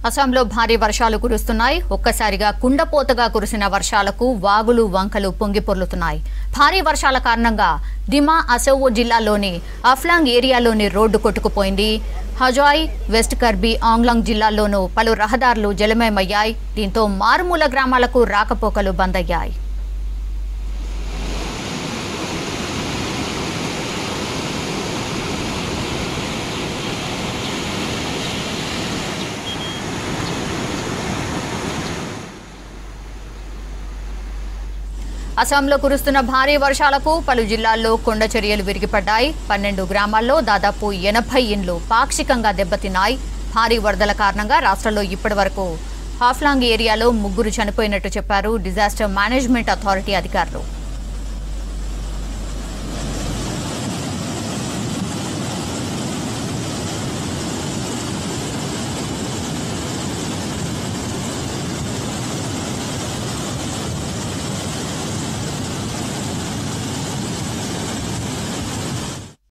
అస్సాంలో భారీ వర్షాలు కురుస్తున్నాయి. ఒక్కసారిగా కుండపోతగా కురిసిన వర్షాలకు వాగులు వంకలు పొంగిపొర్లుతున్నాయి. భారీ వర్షాల కారణంగా దిమా అసోవో జిల్లాలోని అఫ్లాంగ్ ఏరియాలోని రోడ్డు కొట్టుకుపోయింది. హజాయ్, వెస్ట్ కర్బీ ఆంగ్లాంగ్ జిల్లాల్లోనూ పలు రహదారులు జలమయమయ్యాయి. దీంతో మారుమూల గ్రామాలకు రాకపోకలు బంద్ అయ్యాయి. అస్సాంలో కురుస్తున్న భారీ వర్షాలకు పలు జిల్లాల్లో కొండ చర్యలు విరిగిపడ్డాయి. 12 గ్రామాల్లో దాదాపు 80 ఇండ్లు పాక్షికంగా దెబ్బతిన్నాయి. భారీ వరదల కారణంగా రాష్ట్రంలో ఇప్పటివరకు హాఫ్లాంగ్ ఏరియాలో 3 చనిపోయినట్టు చెప్పారు డిజాస్టర్ మేనేజ్మెంట్ అథారిటీ అధికారులు.